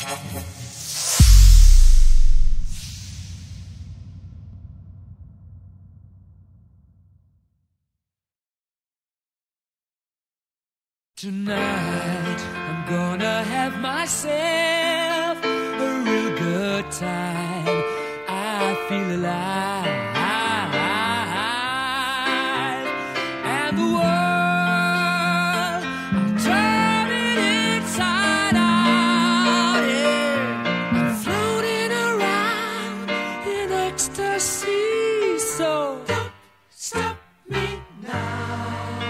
Tonight I'm gonna have myself a real good time. I feel alive, and the world I'm turning inside out. Yeah, I'm floating around in ecstasy. So don't stop me now.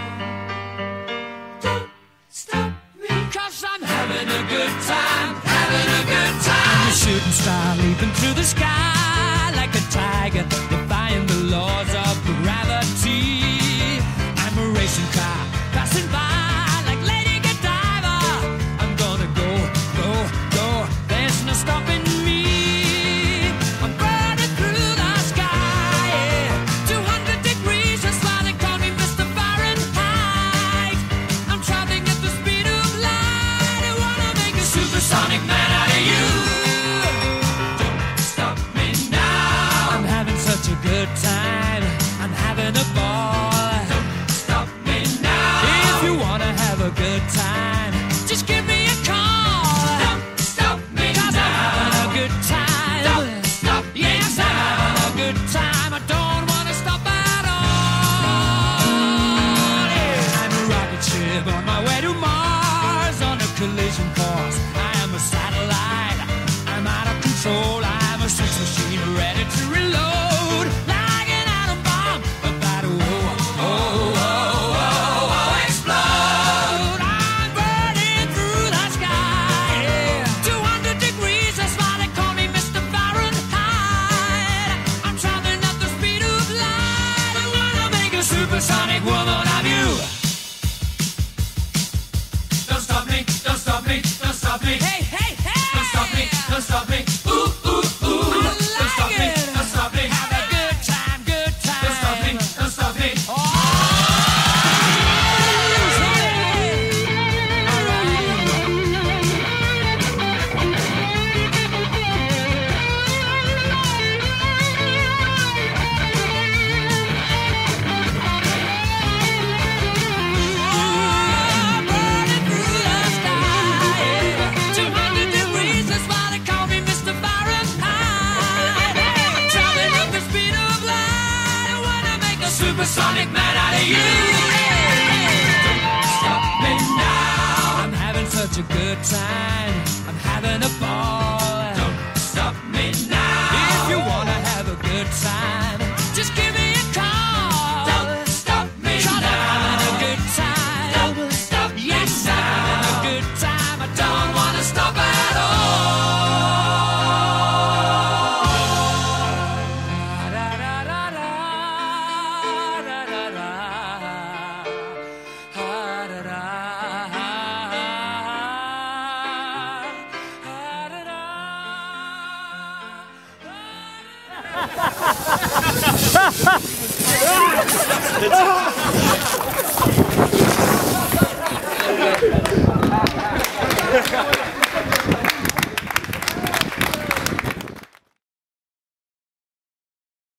I'm having a good time, having a good time. I'm a shooting star leaping through the sky like a tiger, defying the laws of gravity. I'm a racing car passing by like Lady Godiva. I'm gonna go, go, go. There's no stopping me. I'm burning through the sky, yeah. 200 degrees, that's why they call me Mr. Fahrenheit. I'm traveling at the speed of light. I wanna make a supersonic man out of you. Don't stop me now. I'm having such a good time. I'm having a ball. Don't stop me now. If you wanna have a good time, just give me a call. Don't stop me now. I'm having a good time. Don't stop me now. Yes, I'm having a good time. I don't wanna stop at all. Yeah. I'm a rocket ship on my way to Mars on a collision course. I am a satellite. I'm out of control. I'm a sex machine ready to reload. Like an atom bomb about to explode. I'm burning through the sky. Yeah. 200 degrees, that's why they call me Mr. Fahrenheit. I'm traveling at the speed of light. I wanna make a supersonic woman of you. Don't stop me, don't stop me, don't stop me. Hey, hey, hey! Don't stop me, don't stop me. Ooh, ooh, ooh. Don't stop me, don't stop me. Have a good time, good time. Don't stop me, don't stop me. Oh! Burning through the sky. 200 degrees, that's why they call me Mr. Fahrenheit. I'm traveling at the speed of light. I wanna make a supersonic man out of you. Don't stop me now. I'm having such a good time. I'm having a ball. Don't stop me now. If you wanna have a good time, just give me a call. Don't stop me now. I'm having a good time. Don't stop me. Yes, I'm having a good time. I don't wanna stop at all.